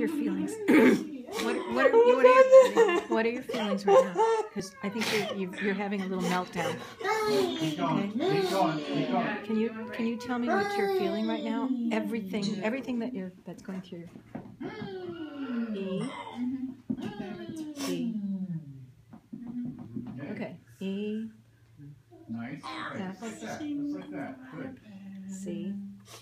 your feelings? What are your feelings right now? Because I think you're having a little meltdown. Keep going. Okay. Keep going. Keep going. Can you tell me what you're feeling right now? Everything that's going through your E. E. Okay. E. Nice. F. Just like that. Just like that. Good. C.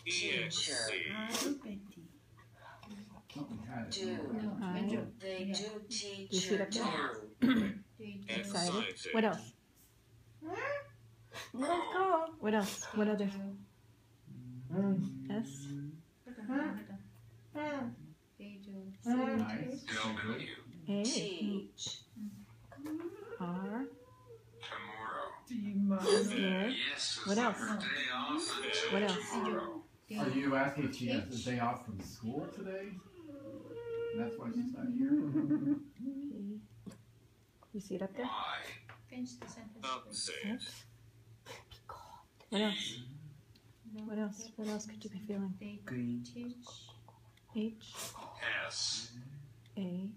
I. You see it up there? Excited. What else? Let's go. What else? What others? S. Nice. A. R. Yes. What else? What else? Are you asking if she has a day off from school today? That's why she's not here? You see it up there? Finish the sentence. X. What else? What else? What else could you be feeling? Green. H. S. A.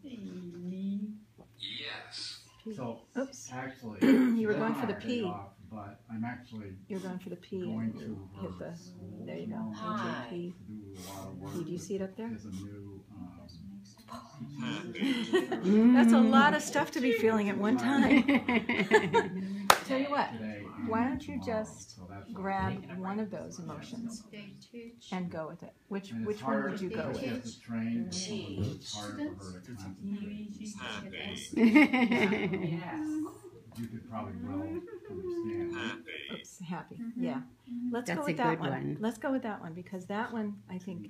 Yes. P. So, Oops. actually, You were going for the P. off, but I'm actually You're going for the P. going And to you hit her the. school There you go. Hi. P. to do a lot of work. P. Do you see it up there? There's a new That's a lot of stuff to be feeling at one time. Tell you what. today. Why don't you just So that's grab one of those emotions and go with it? Which and it's one hard would you go because she with? has to train, it's harder for her to concentrate. You could probably well understand. Oops, happy. Yeah. Let's That's go a with that good one. one. Let's go with that one because that one, I think,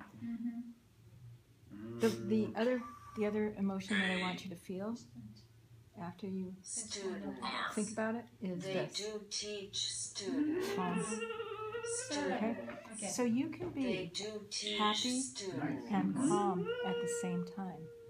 the other emotion that I want you to feel after you think about it is this. Calm. Okay? So you can be happy and calm at the same time.